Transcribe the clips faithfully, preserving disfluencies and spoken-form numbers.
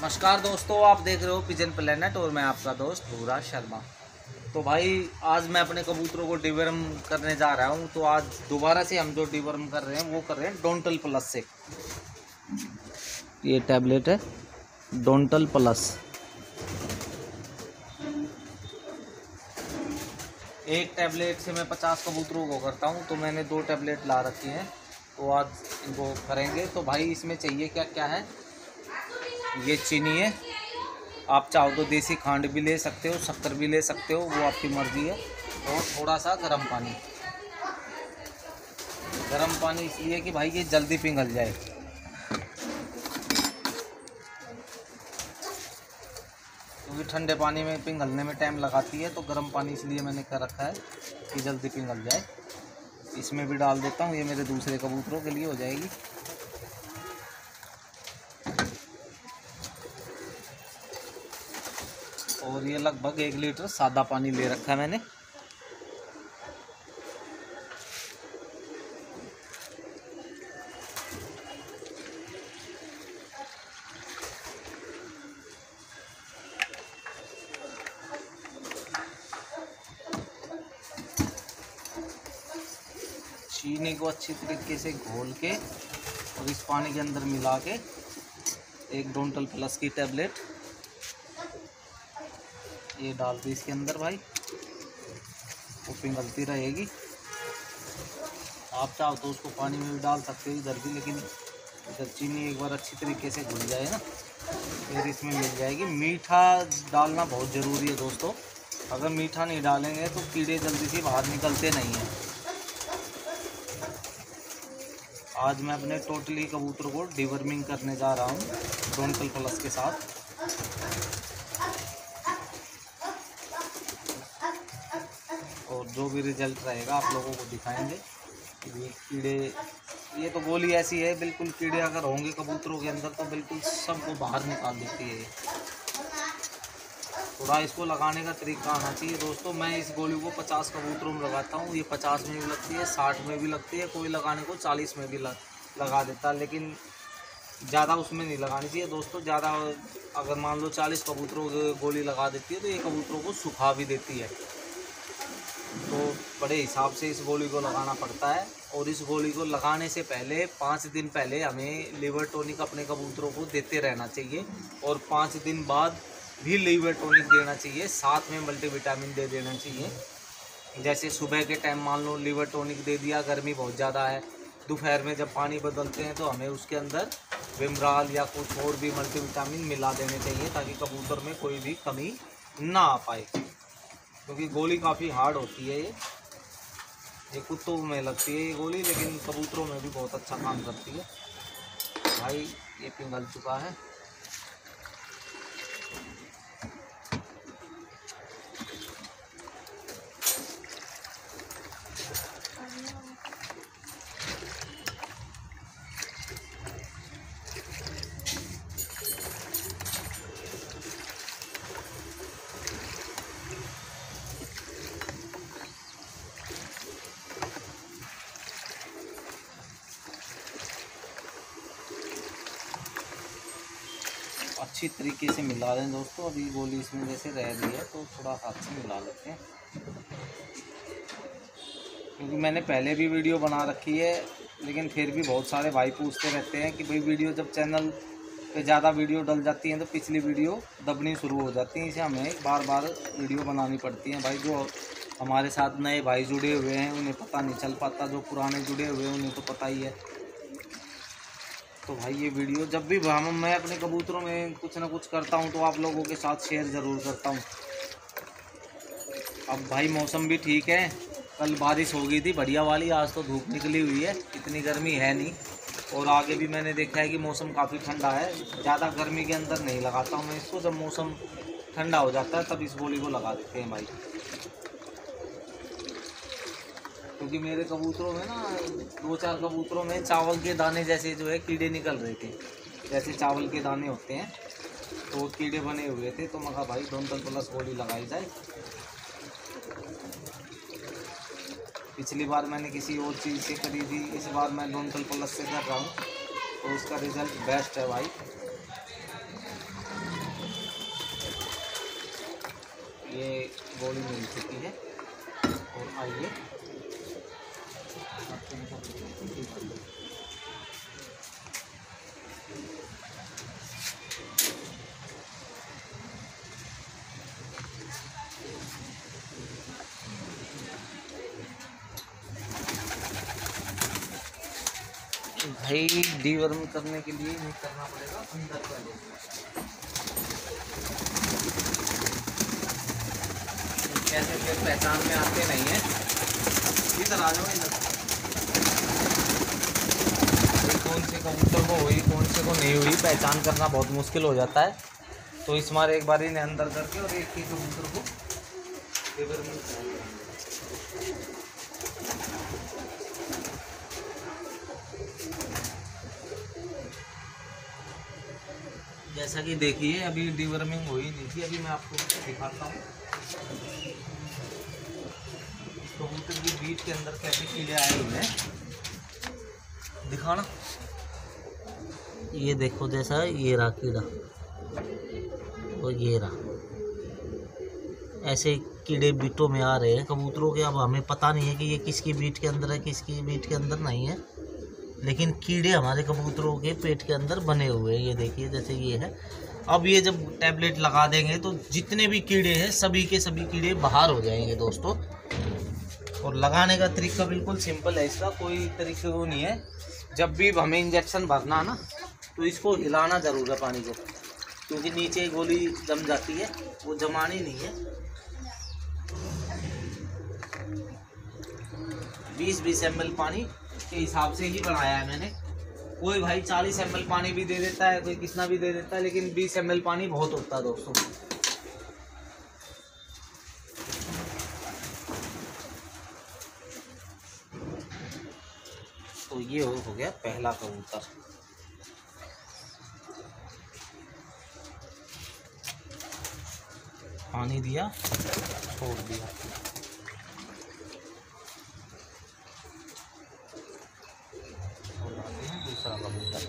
नमस्कार दोस्तों, आप देख रहे हो पिजन प्लेनेट और मैं आपका दोस्त भूरा शर्मा। तो भाई आज मैं अपने कबूतरों को डिवर्म करने जा रहा हूं। तो आज दोबारा से हम जो डिवर्म कर रहे हैं वो कर रहे हैं डोंटल प्लस से। ये टैबलेट है डोंटल प्लस। एक टैबलेट से मैं पचास कबूतरों को करता हूं, तो मैंने दो टैबलेट ला रखी हैं। तो आज इनको करेंगे। तो भाई इसमें चाहिए क्या क्या है, ये चीनी है, आप चाहो तो देसी खांड भी ले सकते हो, शक्कर भी ले सकते हो, वो आपकी मर्ज़ी है। और थोड़ा सा गर्म पानी। गर्म पानी इसलिए कि भाई ये जल्दी पिघल जाए, क्योंकि ठंडे पानी में पिघलने में टाइम लगाती है। तो गर्म पानी इसलिए मैंने कर रखा है कि जल्दी पिघल जाए। इसमें भी डाल देता हूँ, ये मेरे दूसरे कबूतरों के लिए हो जाएगी। और ये लगभग एक लीटर सादा पानी ले रखा है मैंने। चीनी को अच्छी तरीके से घोल के और इस पानी के अंदर मिला के एक डोंटल प्लस की टैबलेट ये डाल दी इसके अंदर भाई, वो पिघलती रहेगी। आप चाहो तो उसको पानी में भी डाल सकते हो इधर भी, लेकिन इधर चीनी एक बार अच्छी तरीके से घुल जाए ना फिर इसमें मिल जाएगी। मीठा डालना बहुत ज़रूरी है दोस्तों। अगर मीठा नहीं डालेंगे तो कीड़े जल्दी से बाहर निकलते नहीं हैं। आज मैं अपने टोटली कबूतर को डिवर्मिंग करने जा रहा हूँ डोंटल प्लस के साथ। और जो भी रिजल्ट रहेगा आप लोगों को दिखाएंगे। ये कीड़े, ये तो गोली ऐसी है बिल्कुल, कीड़े अगर होंगे कबूतरों के अंदर तो बिल्कुल सबको बाहर निकाल देती है। थोड़ा इसको लगाने का तरीका आना चाहिए दोस्तों। मैं इस गोली को पचास कबूतरों में लगाता हूँ। ये पचास में भी लगती है, साठ में भी लगती है, कोई लगाने को चालीस में भी लगा देता है, लेकिन ज़्यादा उसमें नहीं लगानी चाहिए दोस्तों। ज़्यादा अगर मान लो चालीस कबूतरों को गोली लगा देती है तो ये कबूतरों को सुखा भी देती है। तो बड़े हिसाब से इस गोली को लगाना पड़ता है। और इस गोली को लगाने से पहले पाँच दिन पहले हमें लीवर टॉनिक अपने कबूतरों को देते रहना चाहिए। और पाँच दिन बाद भी लीवर टॉनिक देना चाहिए, साथ में मल्टीविटामिन दे देना चाहिए। जैसे सुबह के टाइम मान लो लीवर टॉनिक दे दिया, गर्मी बहुत ज़्यादा है, दोपहर में जब पानी बदलते हैं तो हमें उसके अंदर विमराल या कुछ और भी मल्टीविटामिन मिला देने चाहिए, ताकि कबूतर में कोई भी कमी ना आ पाए। क्योंकि गोली काफ़ी हार्ड होती है। ये ये कुत्तों में लगती है ये गोली, लेकिन कबूतरों में भी बहुत अच्छा काम करती है। भाई ये पिघल चुका है। अच्छी तरीके से मिला दें दोस्तों। अभी गोली इसमें जैसे रह गई है तो थोड़ा हाथ से मिला लेते हैं, क्योंकि मैंने पहले भी वीडियो बना रखी है, लेकिन फिर भी बहुत सारे भाई पूछते रहते हैं कि भाई वीडियो जब चैनल पे ज़्यादा वीडियो डल जाती हैं तो पिछली वीडियो दबनी शुरू हो जाती है। इसे हमें बार बार वीडियो बनानी पड़ती है। भाई जो हमारे साथ नए भाई जुड़े हुए हैं उन्हें पता नहीं चल पाता, जो पुराने जुड़े हुए हैं उन्हें तो पता ही है। तो भाई ये वीडियो जब भी हम मैं अपने कबूतरों में कुछ ना कुछ करता हूँ तो आप लोगों के साथ शेयर ज़रूर करता हूँ। अब भाई मौसम भी ठीक है, कल बारिश हो गई थी बढ़िया वाली, आज तो धूप निकली हुई है, इतनी गर्मी है नहीं। और आगे भी मैंने देखा है कि मौसम काफ़ी ठंडा है। ज़्यादा गर्मी के अंदर नहीं लगाता हूँ मैं इसको, जब मौसम ठंडा हो जाता है तब इस गोली को लगा देते हैं भाई। क्योंकि मेरे कबूतरों में ना दो चार कबूतरों में चावल के दाने जैसे जो है कीड़े निकल रहे थे, जैसे चावल के दाने होते हैं तो वो कीड़े बने हुए थे। तो मैं कहा भाई डोंटल प्लस गोली लगाई जाए। पिछली बार मैंने किसी और चीज़ से करी थी, इस बार मैं डोंटल प्लस से कर रहा हूँ, तो उसका रिज़ल्ट बेस्ट है भाई। ये गोली मिल चुकी है। और आइए भाई डीवर्म करने के लिए नहीं करना पड़ेगा अंदर का लोग, कैसे फिर पहचान में आते नहीं है। इधर आ जाओ, इधर कौन से कबूतर को हुई कौन से को नहीं हुई पहचान करना बहुत मुश्किल हो जाता है। तो इस बार एक बार इन्हें अंदर करके और एक ही कबूतर को डीवर्मिंग कराएंगे। जैसा कि देखिए अभी डीवर्मिंग हुई नहीं थी, अभी मैं आपको दिखाता हूँ कबूतर की बीट के अंदर कैसे कीड़े आए हुए हैं। दिखाना, ये देखो जैसा ये रहा कीड़ा और ये रहा, ऐसे कीड़े बीटों में आ रहे हैं कबूतरों के। अब हमें पता नहीं है कि ये किसकी बीट के अंदर है किसकी बीट के अंदर नहीं है, लेकिन कीड़े हमारे कबूतरों के पेट के अंदर बने हुए हैं। ये देखिए जैसे ये है। अब ये जब टैबलेट लगा देंगे तो जितने भी कीड़े हैं सभी के सभी कीड़े बाहर हो जाएंगे दोस्तों। और लगाने का तरीका बिल्कुल सिंपल है, इसका कोई तरीका वो नहीं है। जब भी हमें इंजेक्शन भरना ना तो इसको हिलाना ज़रूर है पानी को, क्योंकि नीचे गोली जम जाती है, वो जमानी नहीं है। बीस बीस एम एल पानी के हिसाब से ही बनाया है मैंने। कोई भाई चालीस एम एल पानी भी दे देता है, कोई कितना भी दे देता है, लेकिन बीस एम एल पानी बहुत होता है दोस्तों। तो ये हो, हो गया पहला कबूतर। पानी दिया, छोड़ दिया। दूसरा कबूतर,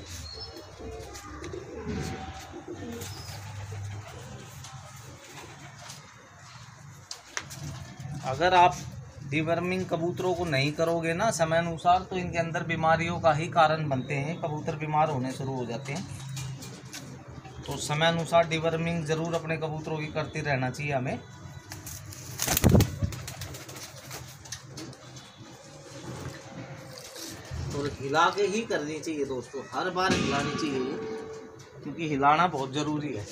अगर आप डीवर्मिंग कबूतरों को नहीं करोगे ना समय अनुसार तो इनके अंदर बीमारियों का ही कारण बनते हैं, कबूतर बीमार होने शुरू हो जाते हैं। तो समय अनुसार डीवर्मिंग ज़रूर अपने कबूतरों की करते रहना चाहिए हमें। और हिला के ही करनी चाहिए दोस्तों, हर बार हिलानी चाहिए, क्योंकि हिलाना बहुत ज़रूरी है।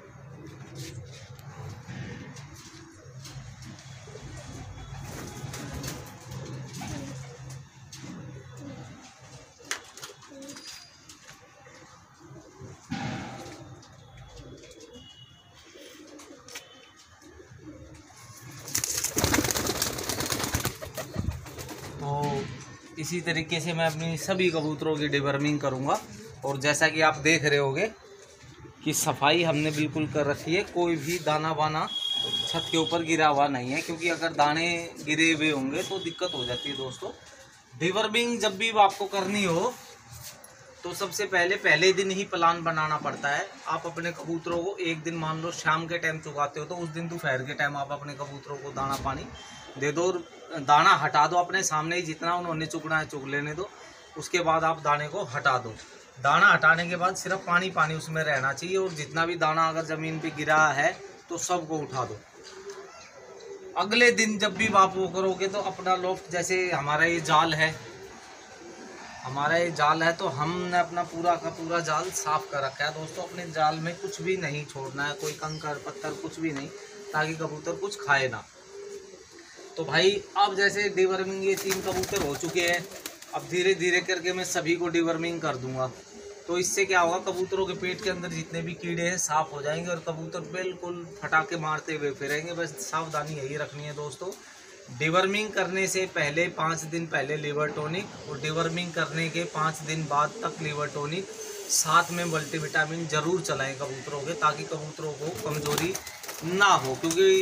इसी तरीके से मैं अपनी सभी कबूतरों की डीवर्मिंग करूंगा। और जैसा कि आप देख रहे होंगे कि सफाई हमने बिल्कुल कर रखी है, कोई भी दाना वाना छत के ऊपर गिरा हुआ नहीं है, क्योंकि अगर दाने गिरे हुए होंगे तो दिक्कत हो जाती है दोस्तों। डीवर्मिंग जब भी आपको करनी हो तो सबसे पहले पहले दिन ही प्लान बनाना पड़ता है। आप अपने कबूतरों को एक दिन मान लो शाम के टाइम चुगाते हो तो उस दिन दोपहर के टाइम आप अपने कबूतरों को दाना पानी दे दो, दाना हटा दो अपने सामने ही, जितना उन्होंने चुगना है चुग लेने दो। उसके बाद आप दाने को हटा दो। दाना हटाने के बाद सिर्फ पानी पानी उसमें रहना चाहिए, और जितना भी दाना अगर ज़मीन पे गिरा है तो सबको उठा दो। अगले दिन जब भी आप वो करोगे तो अपना लोफ्ट, जैसे हमारा ये जाल है हमारा ये जाल है तो हमने अपना पूरा का पूरा जाल साफ कर रखा है दोस्तों। अपने जाल में कुछ भी नहीं छोड़ना है, कोई कंकड़ पत्थर कुछ भी नहीं, ताकि कबूतर कुछ खाए ना। तो भाई अब जैसे डीवर्मिंग ये तीन कबूतर हो चुके हैं, अब धीरे धीरे करके मैं सभी को डीवर्मिंग कर दूंगा। तो इससे क्या होगा, कबूतरों के पेट के अंदर जितने भी कीड़े हैं साफ हो जाएंगे और कबूतर बिल्कुल फटाके मारते हुए फिरेंगे। बस सावधानी यही रखनी है दोस्तों। डीवर्मिंग करने से पहले पाँच दिन पहले लीवर टॉनिक, और डीवर्मिंग करने के पाँच दिन बाद तक लीवर टॉनिक, साथ में मल्टीविटामिन जरूर चलाएं कबूतरों के, ताकि कबूतरों को कमजोरी ना हो। क्योंकि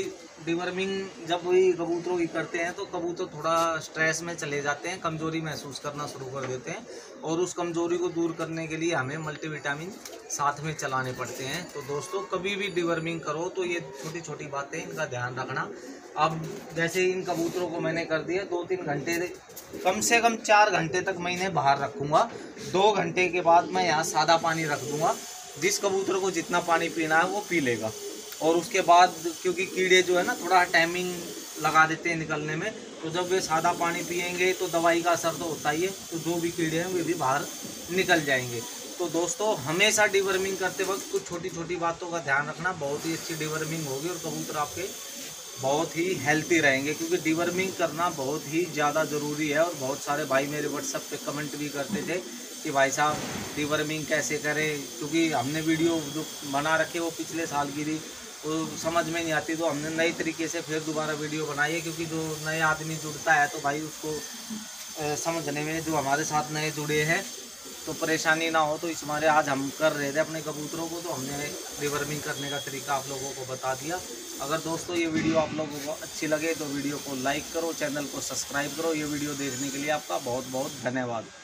डिवर्मिंग जब वही कबूतरों की करते हैं तो कबूतर थोड़ा स्ट्रेस में चले जाते हैं, कमज़ोरी महसूस करना शुरू कर देते हैं, और उस कमज़ोरी को दूर करने के लिए हमें मल्टीविटामिन साथ में चलाने पड़ते हैं। तो दोस्तों कभी भी डिवर्मिंग करो तो ये छोटी छोटी बातें इनका ध्यान रखना। अब जैसे इन कबूतरों को मैंने कर दिया, दो तीन घंटे कम से कम चार घंटे तक मैं इन्हें बाहर रखूँगा। दो घंटे के बाद मैं यहाँ सादा पानी रख दूँगा, जिस कबूतर को जितना पानी पीना है वो पी लेगा। और उसके बाद क्योंकि कीड़े जो है ना थोड़ा टाइमिंग लगा देते हैं निकलने में, तो जब वे सादा पानी पिएंगे तो दवाई का असर तो होता ही है, तो जो भी कीड़े हैं वे भी बाहर निकल जाएंगे। तो दोस्तों हमेशा डिवर्मिंग करते वक्त कुछ छोटी छोटी बातों का ध्यान रखना, बहुत ही अच्छी डिवर्मिंग होगी और कबूतर आपके बहुत ही हेल्थी रहेंगे, क्योंकि डिवर्मिंग करना बहुत ही ज़्यादा ज़रूरी है। और बहुत सारे भाई मेरे व्हाट्सएप पे कमेंट भी करते थे कि भाई साहब डिवर्मिंग कैसे करें, क्योंकि हमने वीडियो जो बना रखे वो पिछले साल की थी, तो समझ में नहीं आती, तो हमने नई तरीके से फिर दोबारा वीडियो बनाई है। क्योंकि जो नए आदमी जुड़ता है तो भाई उसको समझने में, जो हमारे साथ नए जुड़े हैं तो परेशानी ना हो, तो इस मारे आज हम कर रहे थे अपने कबूतरों को, तो हमने डिवर्मिंग करने का तरीका आप लोगों को बता दिया। अगर दोस्तों ये वीडियो आप लोगों को अच्छी लगे तो वीडियो को लाइक करो, चैनल को सब्सक्राइब करो। ये वीडियो देखने के लिए आपका बहुत बहुत धन्यवाद।